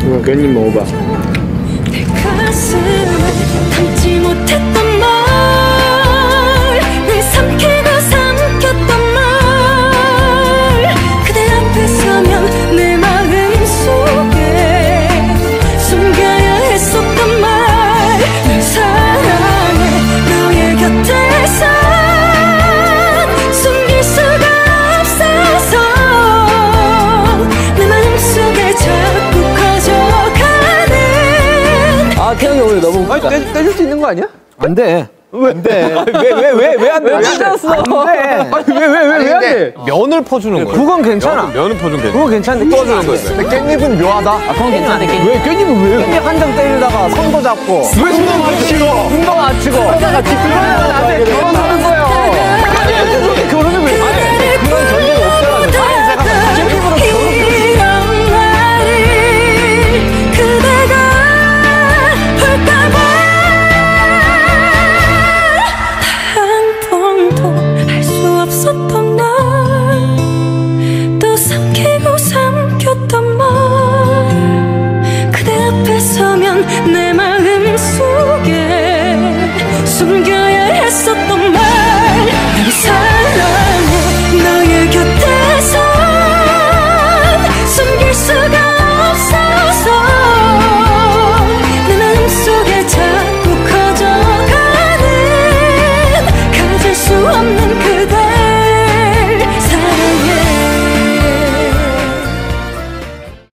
이거 깻잎 먹어봐. 내 가슴에 담지 못했던 말, 늘 삼키고 삼켰던 말, 그대 앞에 서면 내 마음 속에 숨겨야 했었던 말, 널 사랑해 너의 곁에서 숨길 수가 없어서 내 마음속에 자꾸 커져가는. 아, 태형이 오늘 너무 웃기다. 떼줄 수 있는 거 아니야? 안 돼. 왜 안 돼? 왜 안 돼? 안 돼? 왜 안 돼? 면을 퍼주는 거야. 그건 괜찮아. 면을 퍼주면 괜찮아. 그건 괜찮은데 퍼주는 거야. 근데 깻잎은 묘하다. 아, 그건 괜찮은데 왜 깻잎은 왜? 깻잎 한 장 때리다가 손도 잡고 왜 손을 맞추고? 눈도 맞추고 그러다가 그러다가 나한테 결혼하는 거예요. 아니 결혼을 왜? 아니 그런 전쟁 없잖아. 아니 제가 깻잎으로 이런 말을 그대가 볼까봐 한 번도 할 수 없었던 말, 또 삼키고 삼켰던 말, 그대 앞에 서면 내 마음 속에 숨겨야 했었던